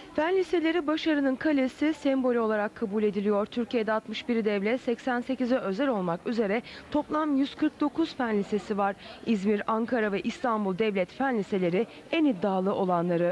Fen liseleri başarının kalesi sembolü olarak kabul ediliyor. Türkiye'de 61 devlet, 88'i özel olmak üzere toplam 149 fen lisesi var. İzmir, Ankara ve İstanbul devlet fen liseleri en iddialı olanları.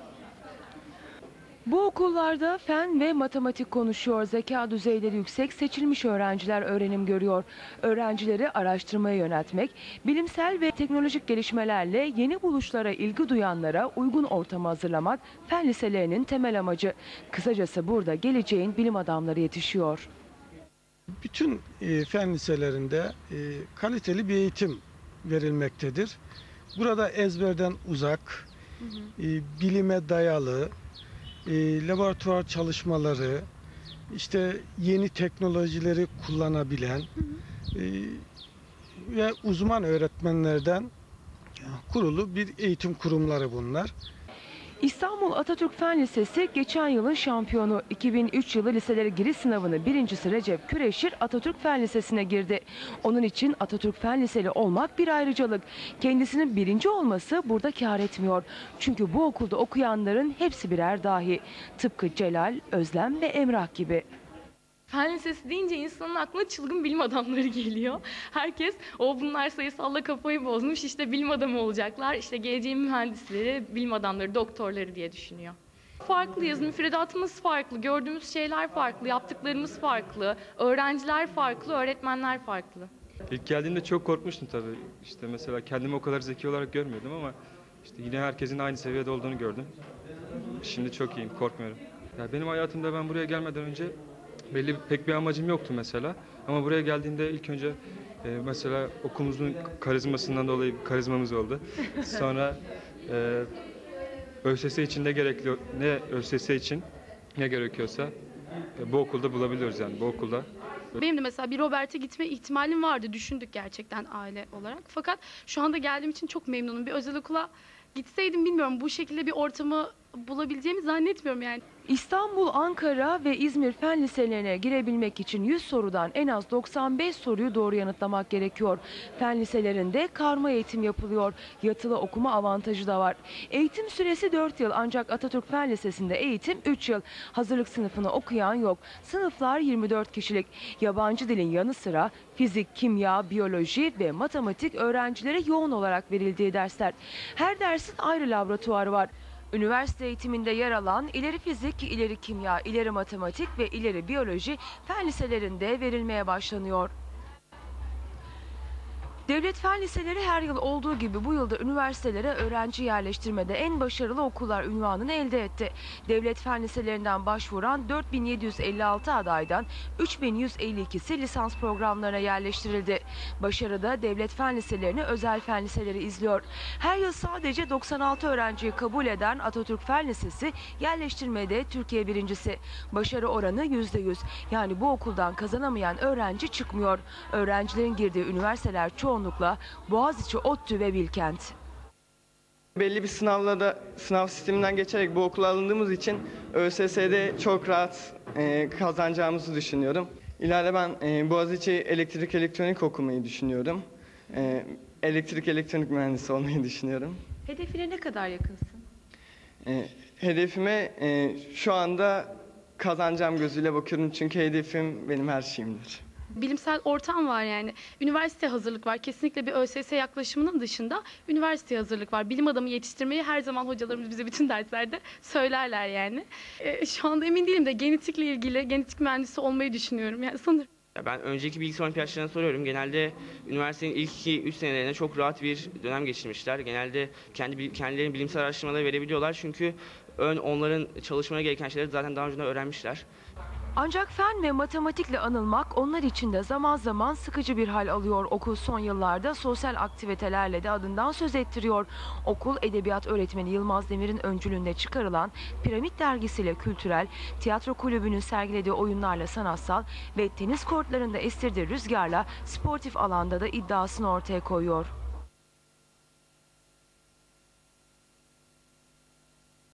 Bu okullarda fen ve matematik konuşuyor. Zeka düzeyleri yüksek seçilmiş öğrenciler öğrenim görüyor. Öğrencileri araştırmaya yöneltmek, bilimsel ve teknolojik gelişmelerle yeni buluşlara ilgi duyanlara uygun ortamı hazırlamak fen liselerinin temel amacı. Kısacası burada geleceğin bilim adamları yetişiyor. Bütün fen liselerinde kaliteli bir eğitim verilmektedir. Burada ezberden uzak, bilime dayalı, laboratuvar çalışmaları, işte yeni teknolojileri kullanabilen ve uzman öğretmenlerden kurulu bir eğitim kurumları bunlar. İstanbul Atatürk Fen Lisesi geçen yılın şampiyonu. 2003 yılı liselere giriş sınavını birincisi Recep Küreşir Atatürk Fen Lisesi'ne girdi. Onun için Atatürk Fen Liseli olmak bir ayrıcalık. Kendisinin birinci olması burada kâr etmiyor. Çünkü bu okulda okuyanların hepsi birer dahi. Tıpkı Celal, Özlem ve Emrah gibi. Fen lisesi deyince insanın aklına çılgın bilim adamları geliyor. Herkes bunlar sayısalla kafayı bozmuş, işte bilim adamı olacaklar, işte geleceğin mühendisleri, bilim adamları, doktorları diye düşünüyor. Farklıyız, müfredatımız farklı, gördüğümüz şeyler farklı, yaptıklarımız farklı, öğrenciler farklı, öğretmenler farklı. İlk geldiğimde çok korkmuştum tabii. İşte mesela kendimi o kadar zeki olarak görmüyordum ama işte yine herkesin aynı seviyede olduğunu gördüm. Şimdi çok iyiyim, korkmuyorum. Ya benim hayatımda ben buraya gelmeden önce pek bir amacım yoktu mesela. Ama buraya geldiğimde ilk önce mesela okulumuzun karizmasından dolayı bir karizmamız oldu. Sonra ÖSS için ÖSS için ne gerekiyorsa bu okulda bulabiliyoruz yani bu okulda. Benim de mesela bir Robert'e gitme ihtimalim vardı, düşündük gerçekten aile olarak. Fakat şu anda geldiğim için çok memnunum. Bir özel okula gitseydim bilmiyorum, bu şekilde bir ortamı bulabileceğimi zannetmiyorum yani. İstanbul, Ankara ve İzmir fen liselerine girebilmek için 100 sorudan en az 95 soruyu doğru yanıtlamak gerekiyor. Fen liselerinde karma eğitim yapılıyor. Yatılı okuma avantajı da var. Eğitim süresi 4 yıl ancak Atatürk Fen Lisesi'nde eğitim 3 yıl. Hazırlık sınıfını okuyan yok. Sınıflar 24 kişilik. Yabancı dilin yanı sıra fizik, kimya, biyoloji ve matematik öğrencilere yoğun olarak verildiği dersler. Her dersin ayrı laboratuvarı var. Üniversite eğitiminde yer alan ileri fizik, ileri kimya, ileri matematik ve ileri biyoloji fen liselerinde verilmeye başlanıyor. Devlet fen liseleri her yıl olduğu gibi bu yılda üniversitelere öğrenci yerleştirmede en başarılı okullar unvanını elde etti. Devlet fen liselerinden başvuran 4756 adaydan 3152'si lisans programlarına yerleştirildi. Başarıda devlet fen liselerini özel fen liseleri izliyor. Her yıl sadece 96 öğrenciyi kabul eden Atatürk Fen Lisesi yerleştirmede Türkiye birincisi. Başarı oranı %100. Yani bu okuldan kazanamayan öğrenci çıkmıyor. Öğrencilerin girdiği üniversiteler çoğunlukla Boğaziçi, ODTÜ ve Bilkent. Belli bir sınav sisteminden geçerek bu okula alındığımız için ÖSS'de çok rahat kazanacağımızı düşünüyorum. İleride ben Boğaziçi Elektrik Elektronik okumayı düşünüyorum. Elektrik elektronik mühendisi olmayı düşünüyorum. Hedefine ne kadar yakınsın? Hedefime şu anda kazanacağım gözüyle bakıyorum çünkü hedefim benim her şeyimdir. Bilimsel ortam var yani. Üniversite hazırlık var. Kesinlikle bir ÖSS yaklaşımının dışında üniversite hazırlık var. Bilim adamı yetiştirmeyi her zaman hocalarımız bize bütün derslerde söylerler yani. Şu anda emin değilim de genetikle ilgili genetik mühendisi olmayı düşünüyorum yani sanırım. Ben önceki bilgisayar olimpiyatlarına soruyorum. Genelde üniversitenin ilk 2-3 senelerinde çok rahat bir dönem geçirmişler. Genelde kendilerinin bilimsel araştırmaları verebiliyorlar. Çünkü onların çalışmaya gereken şeyleri zaten daha önce öğrenmişler. Ancak fen ve matematikle anılmak onlar için de zaman zaman sıkıcı bir hal alıyor. Okul son yıllarda sosyal aktivitelerle de adından söz ettiriyor. Okul edebiyat öğretmeni Yılmaz Demir'in öncülüğünde çıkarılan Piramit dergisiyle kültürel, tiyatro kulübünün sergilediği oyunlarla sanatsal ve tenis kortlarında estirdiği rüzgarla sportif alanda da iddiasını ortaya koyuyor.